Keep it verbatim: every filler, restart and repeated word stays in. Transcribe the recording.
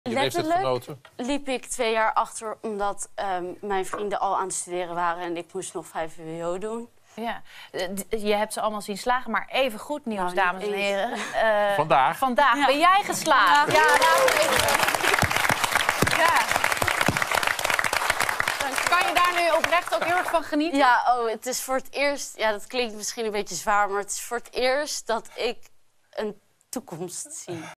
Je Letterlijk liep ik twee jaar achter omdat um, mijn vrienden al aan het studeren waren en ik moest nog vijf V W O doen. Ja, je hebt ze allemaal zien slagen, maar even goed nieuws, nou, dames en heren. Uh, vandaag. Vandaag ja. Ben jij geslaagd? Ja, ja laten we even. Ja. Kan je daar nu oprecht ook heel erg van genieten? Ja, oh, het is voor het eerst, ja, dat klinkt misschien een beetje zwaar, maar het is voor het eerst dat ik een toekomst zie.